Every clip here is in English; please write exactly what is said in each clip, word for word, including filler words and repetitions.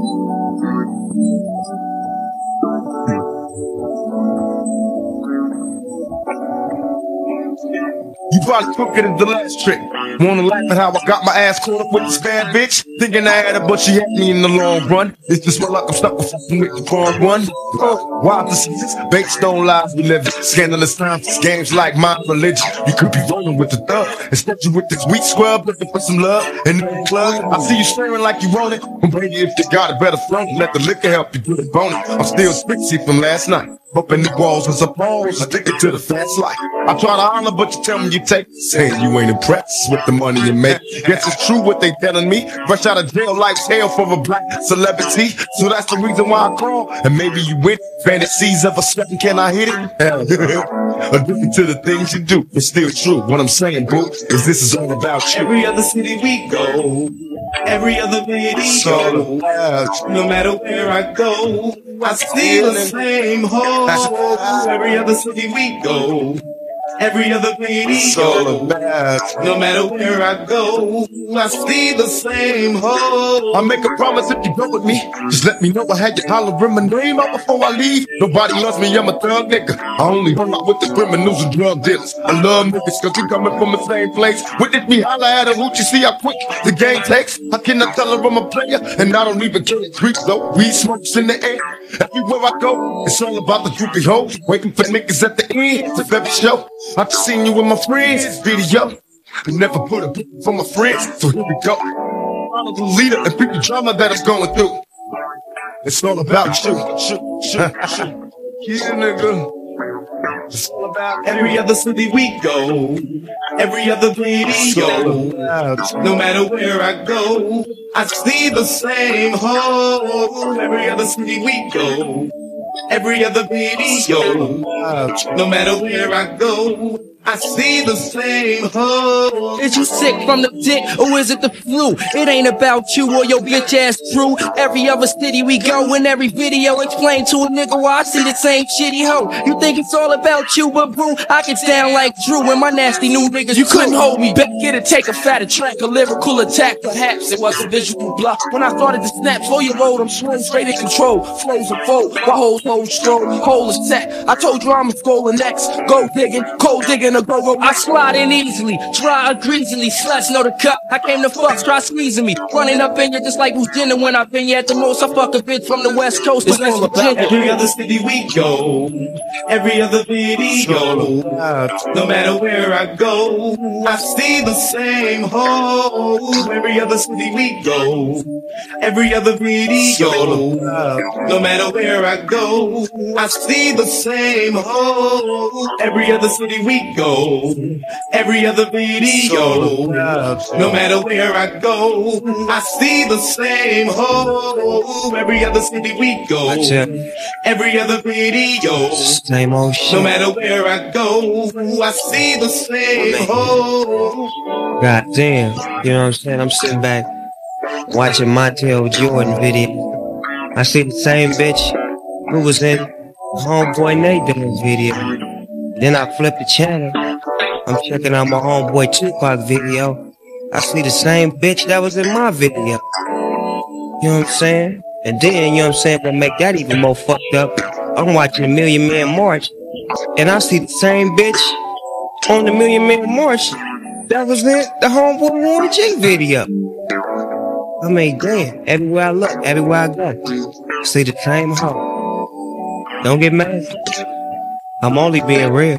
You probably took it as the last trick. Wanna laugh at how I got my ass caught up with this bad bitch? Thinking I had her, but she had me in the long run. It's just my luck, I'm stuck with fucking with the wrong one. Oh, wild diseases, baked stone lives we live in. Scandalous times, games like my religion. You could be rolling with the thug. Instead you with this weak scrub looking for some love. And in the club, I see you staring like you want it. Baby, if you got it, better front it. Let the liquor help you get a bonus. I'm still spixy from last night. Bumping the walls as a balls, addicted to the fast life. I try to holler, but you tell me you take. Saying you ain't impressed with the money you make. Guess it's true what they telling me. Fresh out of jail, life's hell for a black celebrity. So that's the reason why I call. And maybe you win. Fantasies of a second, can I hit it? Addicted to the things you do. It's still true. What I'm saying, boo, is this is all about you. Every other city we go, every other video, so no matter where I go, I see the same hole. Every other city we go, every other video, so no matter where I go, I see the same hole. I make a promise if you go with me, just let me know I had you hollering my name out before I leave. Nobody loves me, I'm a thug nigga. I only hung out with the criminals and drug dealers. I love niggas cause we coming from the same place. Witness me holler at her, who'd you see how quick the game takes? I cannot tell her I'm a player, and I don't even care. Creeps though, weed smokes in the air. Everywhere I go, it's all about the droopy hoes. Waiting for niggas at the end of every show. I've seen you with my friends, video. I never put a beat for my friends, so here we go. Follow the leader and pick the drama that I'm going through. It's all about you. Yeah, nigga. It's all about every other city we go, every other video. No matter where I go, I see the same hole. Every other city we go, every other video. No matter where I go, I see the same hole. Is you sick from the dick, or is it the flu? It ain't about you or your bitch ass crew. Every other city we go, in every video, explain to a nigga why I see the same shitty hoe. You think it's all about you, but boo, I get down like Drew and my nasty new niggas. You couldn't hold me back, get it, take a fatter track, a lyrical attack. Perhaps it was a visual block. When I started to snap, slow your load, I'm swing straight in control. Flows and fold, my hoes hold strong, hole is set. I told you I'm a scrolling next, go digging, cold digging. Go, go. I slide in easily, try a greasily, sluts know the cut. I came to fuck, try squeezing me, running up in you just like who's dinner when I've been you at the most. I fuck a bitch from the West Coast, it's all about every other city we go, every other video. No matter where I go, I see the same hole. Every other city we go, every other video. No matter where I go, I see the same hole. Every other city we go, every other video. No matter where I go, I see the same hole. Every other city we go, every other video. Same old shit. No matter where I go, I see the same hole. God damn, you know what I'm saying? I'm sitting back watching Montel Jordan video. I see the same bitch who was in Homeboy Nate Diggins video. Then I flip the channel. I'm checking out my homeboy Tupac video. I see the same bitch that was in my video. You know what I'm saying? And then, you know what I'm saying, to make that even more fucked up, I'm watching a Million Man March, and I see the same bitch on the Million Man March that was in the Homeboy Warren G video. I mean, damn, everywhere I look, everywhere I go, I see the same hoe. Don't get mad. I'm only being real.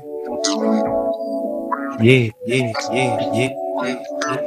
Yeah, yeah, yeah, yeah, yeah.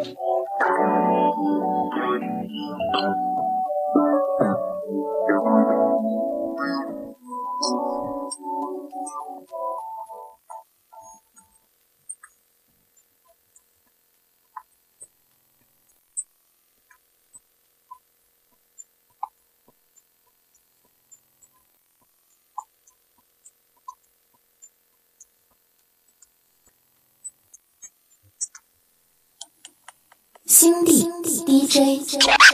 Cindy D J。